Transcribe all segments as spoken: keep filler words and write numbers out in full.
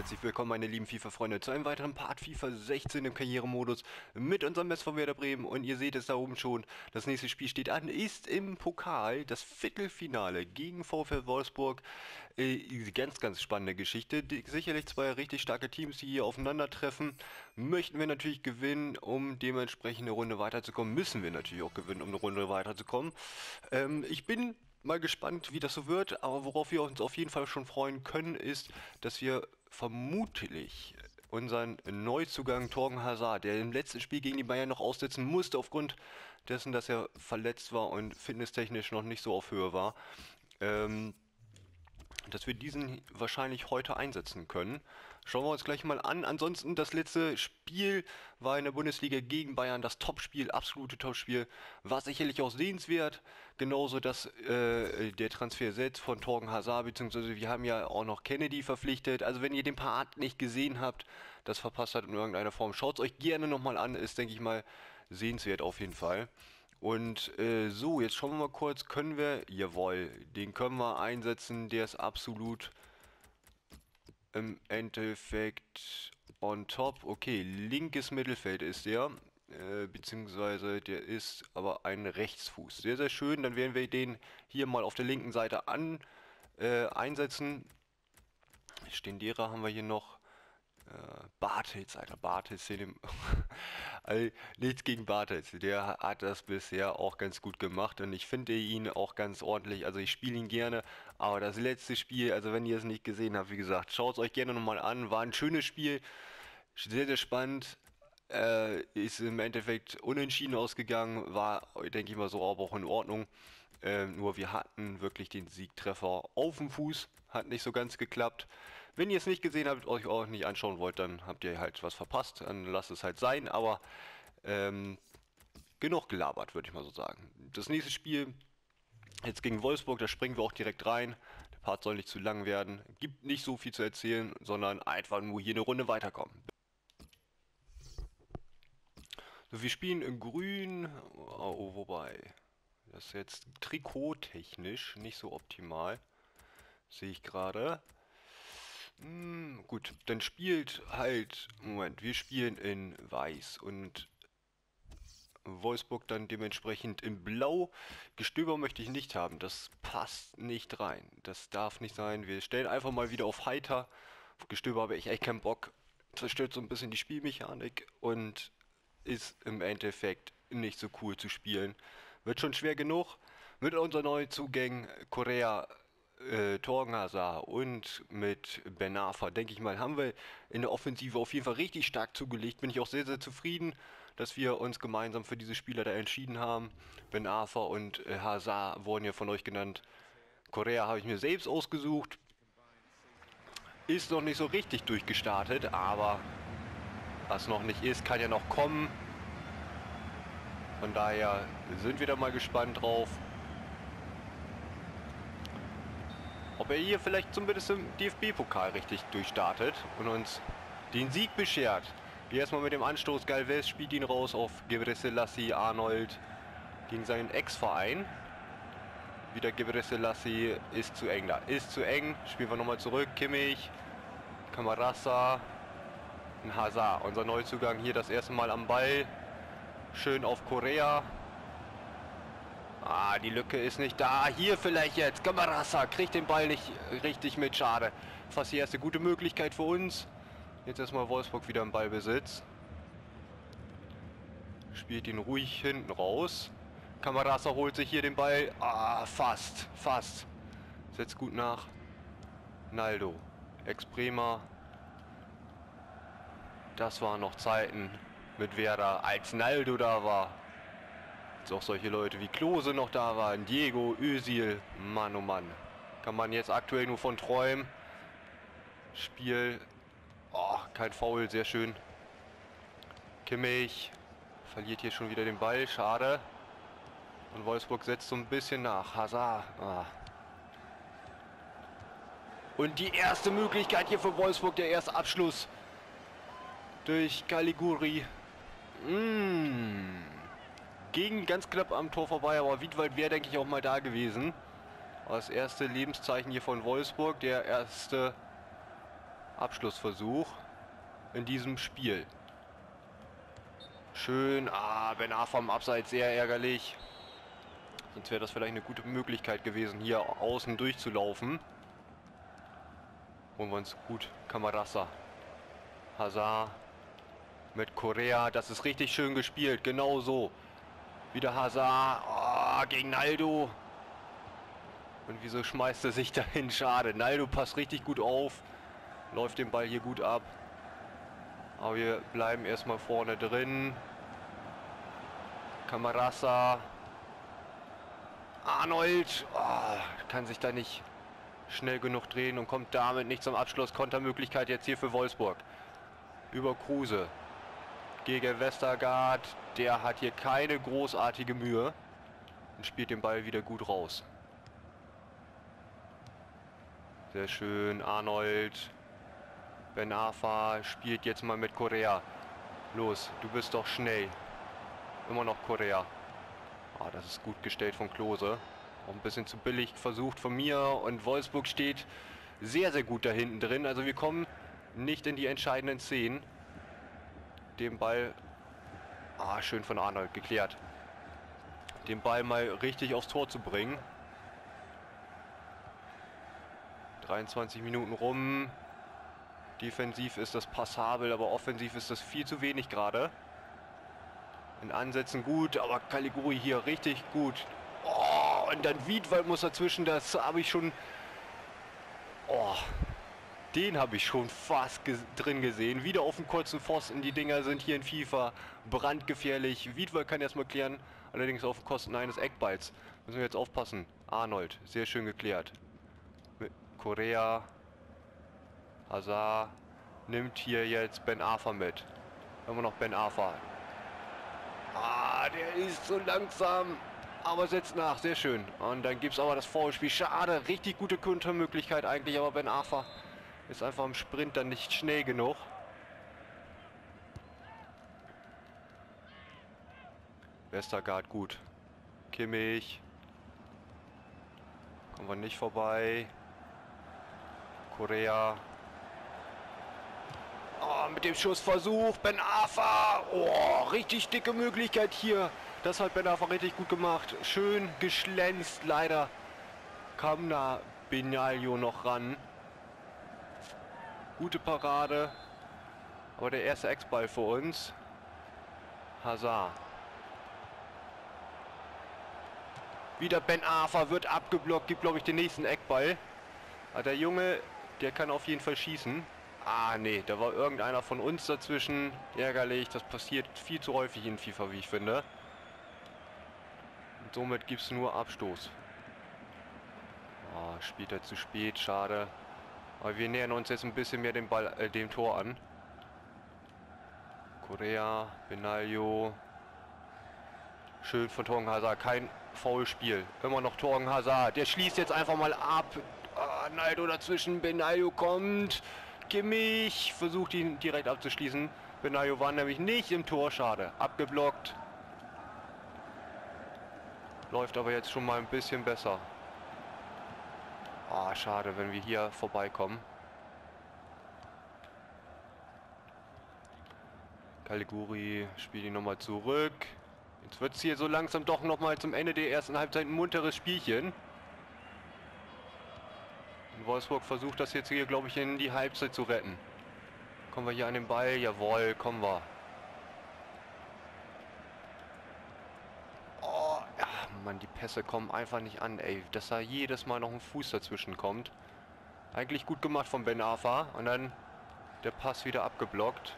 herzlich willkommen, meine lieben FIFA-Freunde, zu einem weiteren Part FIFA sechzehn im Karrieremodus mit unserem S V Werder Bremen. Und ihr seht es da oben schon, das nächste Spiel steht an, ist im Pokal das Viertelfinale gegen VfL Wolfsburg. Äh, ganz, ganz spannende Geschichte. Die, sicherlich zwei richtig starke Teams, die hier aufeinandertreffen. Möchten wir natürlich gewinnen, um dementsprechend eine Runde weiterzukommen. Müssen wir natürlich auch gewinnen, um eine Runde weiterzukommen. Ähm, ich bin mal gespannt, wie das so wird, aber worauf wir uns auf jeden Fall schon freuen können, ist, dass wir vermutlich unseren Neuzugang Thorgan Hazard, der im letzten Spiel gegen die Bayern noch aussetzen musste, aufgrund dessen, dass er verletzt war und fitnesstechnisch noch nicht so auf Höhe war, ähm, dass wir diesen wahrscheinlich heute einsetzen können. Schauen wir uns gleich mal an. Ansonsten, das letzte Spiel war in der Bundesliga gegen Bayern das Topspiel, absolute Topspiel. War sicherlich auch sehenswert. Genauso, dass äh, der Transfer selbst von Thorgan Hazard, beziehungsweise wir haben ja auch noch Kennedy verpflichtet. Also wenn ihr den Part nicht gesehen habt, das verpasst habt in irgendeiner Form, schaut es euch gerne nochmal an. Ist, denke ich mal, sehenswert auf jeden Fall. Und äh, so, jetzt schauen wir mal kurz, können wir, jawohl, den können wir einsetzen, der ist absolut im Endeffekt on top. Okay, linkes Mittelfeld ist der, äh, beziehungsweise der ist aber ein Rechtsfuß. Sehr, sehr schön, dann werden wir den hier mal auf der linken Seite an äh, einsetzen. Stendera haben wir hier noch. Äh, Bartels, Alter, Bartels, den also, nichts gegen Bartels, der hat das bisher auch ganz gut gemacht und ich finde ihn auch ganz ordentlich, also ich spiele ihn gerne, aber das letzte Spiel, also wenn ihr es nicht gesehen habt, wie gesagt, schaut es euch gerne nochmal an, war ein schönes Spiel, sehr, sehr spannend, äh, ist im Endeffekt unentschieden ausgegangen, war, denke ich mal, so aber auch in Ordnung. Äh, nur wir hatten wirklich den Siegtreffer auf dem Fuß, hat nicht so ganz geklappt. Wenn ihr es nicht gesehen habt, euch auch nicht anschauen wollt, dann habt ihr halt was verpasst, dann lasst es halt sein, aber ähm, genug gelabert, würde ich mal so sagen. Das nächste Spiel, jetzt gegen Wolfsburg, da springen wir auch direkt rein. Der Part soll nicht zu lang werden, gibt nicht so viel zu erzählen, sondern einfach nur hier eine Runde weiterkommen. So, wir spielen in grün, oh, wobei, das ist jetzt trikottechnisch nicht so optimal, sehe ich gerade. Hm, gut, dann spielt halt, Moment, wir spielen in weiß und Wolfsburg dann dementsprechend in blau. Gestöber möchte ich nicht haben, das passt nicht rein, das darf nicht sein. Wir stellen einfach mal wieder auf heiter. Auf Gestöber habe ich echt keinen Bock, zerstört so ein bisschen die Spielmechanik und ist im Endeffekt nicht so cool zu spielen. Wird schon schwer genug. Mit unseren neuen Zugängen Korea, äh, Thorgan Hazard und mit Ben Arfa, denke ich mal, haben wir in der Offensive auf jeden Fall richtig stark zugelegt. Bin ich auch sehr, sehr zufrieden, dass wir uns gemeinsam für diese Spieler da entschieden haben. Ben Arfa und äh, Hazard wurden ja von euch genannt. Korea habe ich mir selbst ausgesucht. Ist noch nicht so richtig durchgestartet, aber was noch nicht ist, kann ja noch kommen. Von daher sind wir da mal gespannt drauf, ob er hier vielleicht zumindest im D F B-Pokal richtig durchstartet und uns den Sieg beschert. Hier erstmal mit dem Anstoß, Galvez spielt ihn raus auf Gebrselassie Arnold gegen seinen Ex-Verein. Wieder Gebrselassie, ist zu eng da, ist zu eng. Spielen wir nochmal zurück, Kimmich, Camarasa, Hazard, unser Neuzugang hier das erste Mal am Ball. Schön auf Korea. Ah, die Lücke ist nicht da. Hier vielleicht jetzt. Camarasa kriegt den Ball nicht richtig mit. Schade. Fast die erste gute Möglichkeit für uns. Jetzt erstmal Wolfsburg wieder im Ballbesitz. Spielt ihn ruhig hinten raus. Camarasa holt sich hier den Ball. Ah, fast. Fast. Setzt gut nach. Naldo. Ex-Bremer. Das waren noch Zeiten mit Werder, als Naldo da war. Als auch solche Leute wie Klose noch da waren. Diego, Özil. Mann, oh Mann. Kann man jetzt aktuell nur von träumen. Spiel. Oh, kein Foul. Sehr schön. Kimmich. Verliert hier schon wieder den Ball. Schade. Und Wolfsburg setzt so ein bisschen nach. Hazard. Ah. Und die erste Möglichkeit hier für Wolfsburg. Der erste Abschluss. Durch Caliguri. Mmh. Ging ganz knapp am Tor vorbei, aber Wiedwald wäre, denke ich, auch mal da gewesen. Das erste Lebenszeichen hier von Wolfsburg. Der erste Abschlussversuch in diesem Spiel. Schön. Ah, Ben Arfa am Abseits, sehr ärgerlich. Sonst wäre das vielleicht eine gute Möglichkeit gewesen, hier außen durchzulaufen. Holen wir uns gut. Camarasa. Hazard mit Correa. Das ist richtig schön gespielt. Genau so. Wieder Hazard. Oh, gegen Naldo. Und wieso schmeißt er sich dahin? Schade. Naldo passt richtig gut auf. Läuft den Ball hier gut ab. Aber wir bleiben erstmal vorne drin. Camarasa. Arnold. Oh, kann sich da nicht schnell genug drehen und kommt damit nicht zum Abschluss. Kontermöglichkeit jetzt hier für Wolfsburg. Über Kruse. Gegen Westergaard. Der hat hier keine großartige Mühe. Und spielt den Ball wieder gut raus. Sehr schön. Arnold. Ben Arfa spielt jetzt mal mit Correa. Los, du bist doch schnell. Immer noch Correa. Ah, das ist gut gestellt von Klose. Auch ein bisschen zu billig versucht von mir. Und Wolfsburg steht sehr, sehr gut da hinten drin. Also wir kommen nicht in die entscheidenden Szenen. Den Ball... Ah, schön von Arnold geklärt. Den Ball mal richtig aufs Tor zu bringen. dreiundzwanzig Minuten rum. Defensiv ist das passabel, aber offensiv ist das viel zu wenig gerade. In Ansätzen gut, aber Caligiuri hier richtig gut. Oh, und dann Wiedwald muss dazwischen, das habe ich schon... Oh, den habe ich schon fast ges drin gesehen. Wieder auf dem kurzen Pfosten, die Dinger sind hier in FIFA brandgefährlich. Wiedwald kann erstmal klären, allerdings auf Kosten eines Eckballs. Müssen wir jetzt aufpassen. Arnold, sehr schön geklärt. Mit Correa. Hazard nimmt hier jetzt Ben Arfa mit. Immer noch Ben Arfa. Ah, der ist so langsam. Aber setzt nach, sehr schön. Und dann gibt es aber das Foulspiel. Schade, richtig gute Kontermöglichkeit eigentlich, aber Ben Arfa ist einfach im Sprint dann nicht schnell genug. Westergaard gut. Kimmich. Kommen wir nicht vorbei. Correa. Oh, mit dem Schussversuch, Ben Arfa. Oh, richtig dicke Möglichkeit hier. Das hat Ben Arfa richtig gut gemacht. Schön geschlänzt. Leider kam da Benaglio noch ran. Gute Parade. Aber der erste Ex-Ball für uns. Hazard. Wieder Ben Arfa wird abgeblockt. Gibt, glaube ich, den nächsten Eckball. Aber der Junge, der kann auf jeden Fall schießen. Ah, nee, da war irgendeiner von uns dazwischen. Ärgerlich, das passiert viel zu häufig in FIFA, wie ich finde. Und somit gibt es nur Abstoß. Ah, spielt er zu spät, schade. Aber wir nähern uns jetzt ein bisschen mehr dem Ball, äh, dem Tor an. Correa, Benaglio. Schön von Thorgan Hazard, kein Foulspiel. Immer noch Thorgan Hazard, der schließt jetzt einfach mal ab. Ah, Naldo dazwischen, Benaglio kommt. Kimmich versucht ihn direkt abzuschließen. Benaglio war nämlich nicht im Tor, schade. Abgeblockt. Läuft aber jetzt schon mal ein bisschen besser. Ah, schade, wenn wir hier vorbeikommen. Caligiuri spielt ihn nochmal zurück. Jetzt wird es hier so langsam doch nochmal zum Ende der ersten Halbzeit ein munteres Spielchen. Wolfsburg versucht das jetzt hier, glaube ich, in die Halbzeit zu retten. Kommen wir hier an den Ball? Jawohl, kommen wir. Oh, ja, Mann, die Pässe kommen einfach nicht an, ey. Dass da jedes Mal noch ein Fuß dazwischen kommt. Eigentlich gut gemacht von Ben Arfa. Und dann der Pass wieder abgeblockt.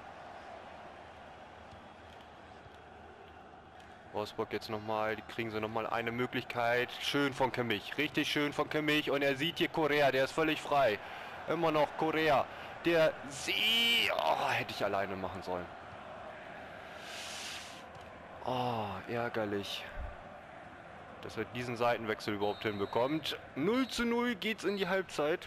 Wolfsburg jetzt nochmal, die kriegen sie nochmal eine Möglichkeit. Schön von Kimmich, richtig schön von Kimmich. Und er sieht hier Correa, der ist völlig frei. Immer noch Correa. Der sie, oh, hätte ich alleine machen sollen. Oh, ärgerlich, dass er diesen Seitenwechsel überhaupt hinbekommt. null zu null geht's in die Halbzeit.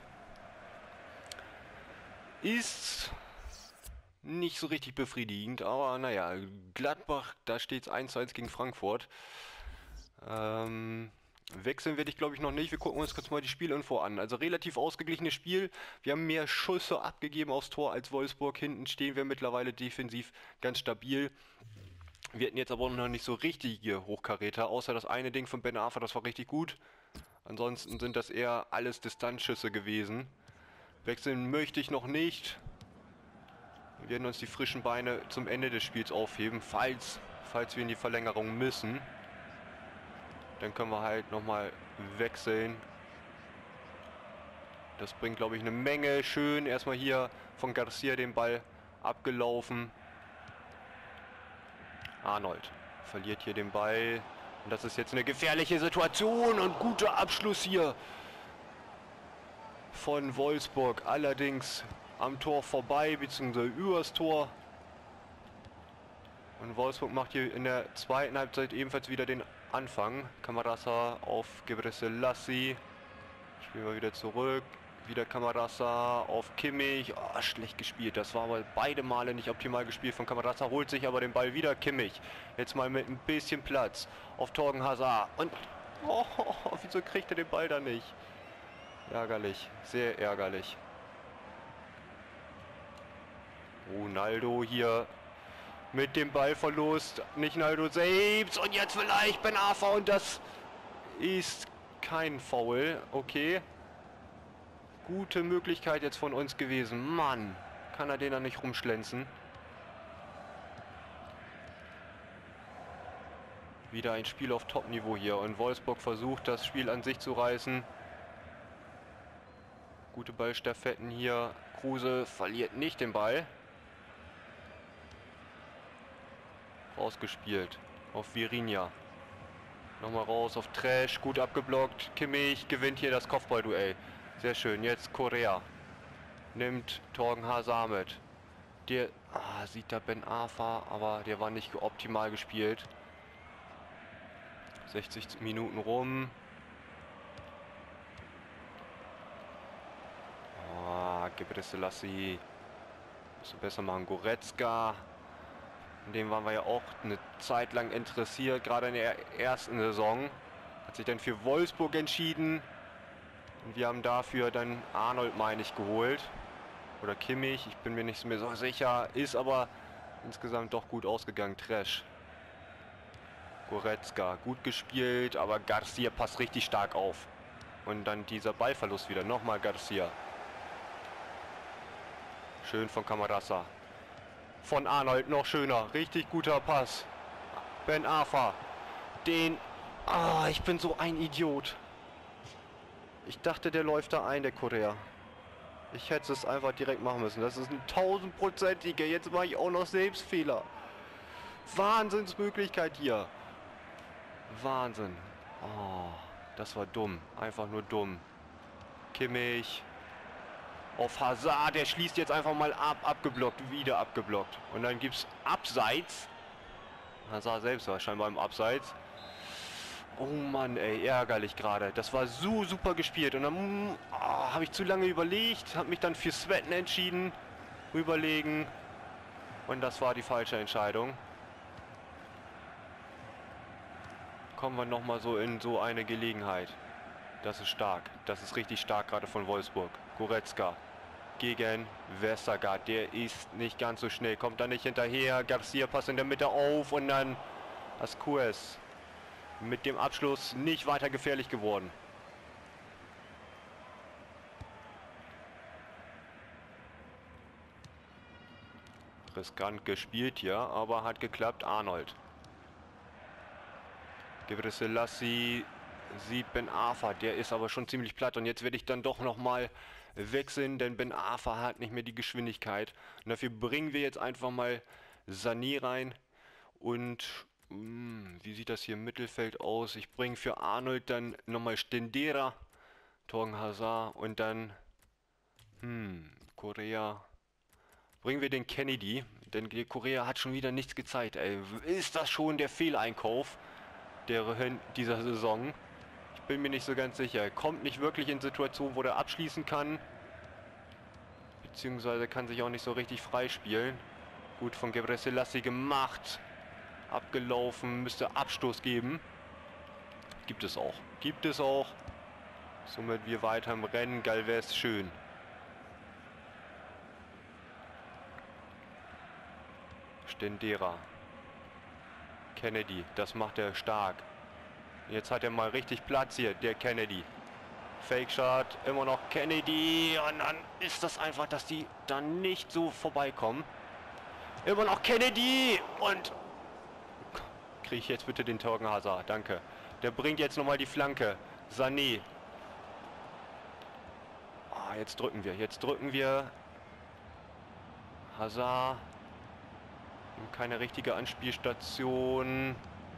Ist nicht so richtig befriedigend, aber naja, Gladbach, da steht es eins zu eins gegen Frankfurt. Ähm, Wechseln werde ich glaube ich noch nicht. Wir gucken uns kurz mal die Spielinfo an. Also relativ ausgeglichenes Spiel. Wir haben mehr Schüsse abgegeben aufs Tor als Wolfsburg. Hinten stehen wir mittlerweile defensiv ganz stabil. Wir hatten jetzt aber noch nicht so richtige Hochkaräter, außer das eine Ding von Ben Arfa, das war richtig gut. Ansonsten sind das eher alles Distanzschüsse gewesen. Wechseln möchte ich noch nicht. Wir werden uns die frischen Beine zum Ende des Spiels aufheben, falls, falls wir in die Verlängerung müssen. Dann können wir halt nochmal wechseln. Das bringt, glaube ich, eine Menge. Schön erstmal hier von Garcia den Ball abgelaufen. Arnold verliert hier den Ball. Und das ist jetzt eine gefährliche Situation und guter Abschluss hier von Wolfsburg. Allerdings am Tor vorbei, beziehungsweise übers Tor. Und Wolfsburg macht hier in der zweiten Halbzeit ebenfalls wieder den Anfang. Camarasa auf Gebrselassie. Spielen wir wieder zurück. Wieder Camarasa auf Kimmich. Oh, schlecht gespielt. Das war aber beide Male nicht optimal gespielt von Camarasa. Holt sich aber den Ball wieder. Kimmich. Jetzt mal mit ein bisschen Platz auf Torgen Hazard. Und oh, wieso kriegt er den Ball da nicht? Ärgerlich. Sehr ärgerlich. Ronaldo hier mit dem Ballverlust. Nicht Naldo selbst. Und jetzt vielleicht Ben Arfa. Und das ist kein Foul. Okay. Gute Möglichkeit jetzt von uns gewesen. Mann, kann er den da nicht rumschlänzen. Wieder ein Spiel auf Top-Niveau hier. Und Wolfsburg versucht, das Spiel an sich zu reißen. Gute Ballstaffetten hier. Kruse verliert nicht den Ball. Rausgespielt auf Virinha. Nochmal raus auf Trash. Gut abgeblockt. Kimmich gewinnt hier das Kopfballduell. Sehr schön. Jetzt Correa. Nimmt Torgen Hazard mit. Der ah, sieht da Ben Arfa, aber der war nicht optimal gespielt. sechzig Minuten rum. Oh, Gebrselassie. Müssen besser machen. Goretzka. An dem waren wir ja auch eine Zeit lang interessiert, gerade in der ersten Saison. Hat sich dann für Wolfsburg entschieden. Und wir haben dafür dann Arnold, meine ich, geholt. Oder Kimmich, ich bin mir nicht mehr so sicher. Ist aber insgesamt doch gut ausgegangen. Trash. Goretzka, gut gespielt, aber Garcia passt richtig stark auf. Und dann dieser Ballverlust wieder. Nochmal Garcia. Schön von Camarasa. Von Arnold noch schöner. Richtig guter Pass. Ben Arfa. Den... Ah, ich bin so ein Idiot. Ich dachte, der läuft da ein, der Korea. Ich hätte es einfach direkt machen müssen. Das ist ein tausendprozentiger. Jetzt mache ich auch noch selbst Fehler. Wahnsinnsmöglichkeit hier. Wahnsinn. Oh, das war dumm. Einfach nur dumm. Kimmich. Auf Hazard. Der schließt jetzt einfach mal ab. Abgeblockt. Wieder abgeblockt. Und dann gibt es Abseits. Hazard selbst war scheinbar im Abseits. Oh Mann, ey, ärgerlich gerade. Das war so super gespielt. Und dann oh, habe ich zu lange überlegt, habe mich dann für Sweaten entschieden. Überlegen. Und das war die falsche Entscheidung. Kommen wir nochmal so in so eine Gelegenheit. Das ist stark. Das ist richtig stark gerade von Wolfsburg. Goretzka gegen Westergaard. Der ist nicht ganz so schnell. Kommt da nicht hinterher. Garcia passt in der Mitte auf. Und dann Ascuez. Mit dem Abschluss nicht weiter gefährlich geworden. Riskant gespielt hier, aber hat geklappt. Arnold. Gebrselassie sieht Ben Arfa. Der ist aber schon ziemlich platt. Und jetzt werde ich dann doch nochmal wechseln, denn Ben Arfa hat nicht mehr die Geschwindigkeit. Und dafür bringen wir jetzt einfach mal Sané rein. Und... Wie sieht das hier im Mittelfeld aus? Ich bringe für Arnold dann nochmal Stendera, Torgen Hazard und dann hm, Correa. Bringen wir den Kennedy, denn der Correa hat schon wieder nichts gezeigt. Ey. Ist das schon der Fehleinkauf der, dieser Saison? Ich bin mir nicht so ganz sicher. Er kommt nicht wirklich in Situationen, wo er abschließen kann. Beziehungsweise kann sich auch nicht so richtig freispielen. Gut von Gebrselassie gemacht. Abgelaufen, müsste Abstoß geben. Gibt es auch. Gibt es auch. Somit wir weiter im Rennen. Galvez schön. Stendera. Kennedy. Das macht er stark. Jetzt hat er mal richtig Platz hier, der Kennedy. Fake Shot. Immer noch Kennedy. Und dann ist das einfach, dass die dann nicht so vorbeikommen. Immer noch Kennedy. Und kriege ich jetzt bitte den Torgen Hazard. Danke. Der bringt jetzt nochmal die Flanke. Sané. Ah, jetzt drücken wir. Jetzt drücken wir. Hazard. Keine richtige Anspielstation.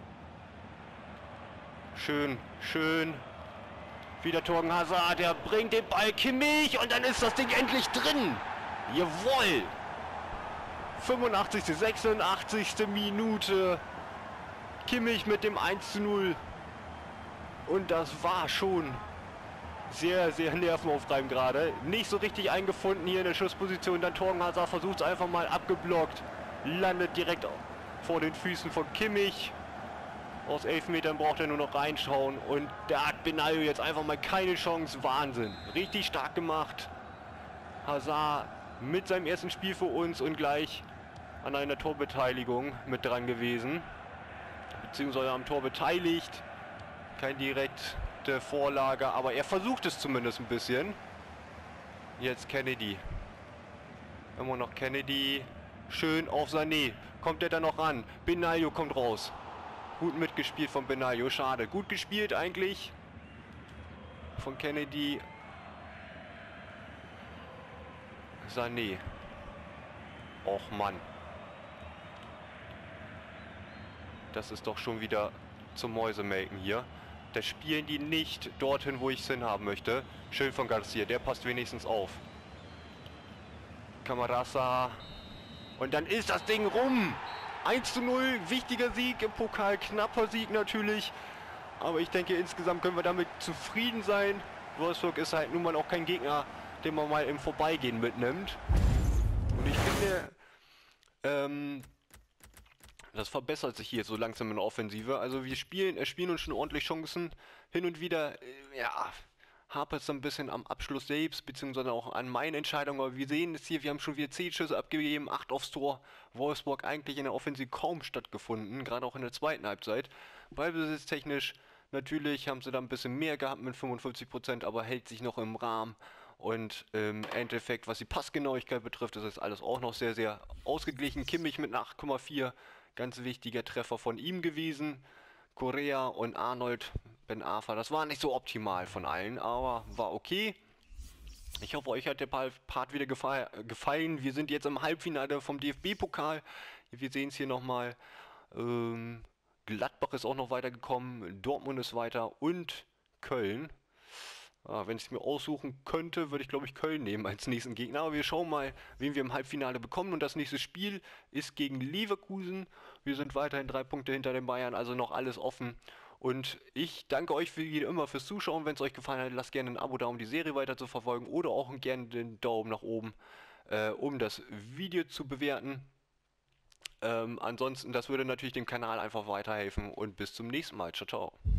Schön, schön. Wieder Torgen Hazard. Der bringt den Ball Kimmich. Und dann ist das Ding endlich drin. Jawohl. fünfundachtzigste, sechsundachtzigste Minute. Kimmich mit dem eins zu null. Und das war schon sehr, sehr nervenaufreibend gerade. Nicht so richtig eingefunden hier in der Schussposition. Dann Torgen Hazard versucht es einfach mal abgeblockt. Landet direkt vor den Füßen von Kimmich. Aus elf Metern braucht er nur noch reinschauen. Und da hat Benaglio jetzt einfach mal keine Chance. Wahnsinn. Richtig stark gemacht. Hazard mit seinem ersten Spiel für uns und gleich an einer Torbeteiligung mit dran gewesen. Beziehungsweise am Tor beteiligt. Keine direkte Vorlage, aber er versucht es zumindest ein bisschen. Jetzt Kennedy. Immer noch Kennedy. Schön auf Sané. Kommt er da noch ran? Benaglio kommt raus. Gut mitgespielt von Benaglio. Schade. Gut gespielt eigentlich. Von Kennedy. Sané. Och Mann. Das ist doch schon wieder zum Mäusemelken hier. Da spielen die nicht dorthin, wo ich es hinhaben möchte. Schön von Garcia. Der passt wenigstens auf. Camarasa. Und dann ist das Ding rum. eins zu null. Wichtiger Sieg im Pokal. Knapper Sieg natürlich. Aber ich denke, insgesamt können wir damit zufrieden sein. Wolfsburg ist halt nun mal auch kein Gegner, den man mal im Vorbeigehen mitnimmt. Und ich finde, ähm, das verbessert sich hier so langsam in der Offensive. Also wir spielen, äh, spielen uns schon ordentlich Chancen. Hin und wieder, äh, ja, hapert es ein bisschen am Abschluss selbst, beziehungsweise auch an meinen Entscheidungen. Aber wir sehen es hier, wir haben schon wieder zehn Schüsse abgegeben, acht aufs Tor. Wolfsburg eigentlich in der Offensive kaum stattgefunden, gerade auch in der zweiten Halbzeit. Ballbesitztechnisch natürlich haben sie da ein bisschen mehr gehabt mit fünfundfünfzig Prozent, aber hält sich noch im Rahmen. Und im Endeffekt, was die Passgenauigkeit betrifft, ist das alles auch noch sehr, sehr ausgeglichen. Kimmich mit acht Komma vier, ganz wichtiger Treffer von ihm gewesen. Correa und Arnold, Ben Arfa, das war nicht so optimal von allen, aber war okay. Ich hoffe, euch hat der Part wieder gefallen. Wir sind jetzt im Halbfinale vom D F B-Pokal. Wir sehen es hier nochmal. Ähm, Gladbach ist auch noch weitergekommen, Dortmund ist weiter und Köln. Ah, wenn ich es mir aussuchen könnte, würde ich glaube ich Köln nehmen als nächsten Gegner. Aber wir schauen mal, wen wir im Halbfinale bekommen. Und das nächste Spiel ist gegen Leverkusen. Wir sind weiterhin drei Punkte hinter den Bayern, also noch alles offen. Und ich danke euch wie immer fürs Zuschauen. Wenn es euch gefallen hat, lasst gerne ein Abo da, um die Serie weiter zu verfolgen. Oder auch gerne den Daumen nach oben, äh, um das Video zu bewerten. Ähm, ansonsten, das würde natürlich dem Kanal einfach weiterhelfen. Und bis zum nächsten Mal. Ciao, ciao.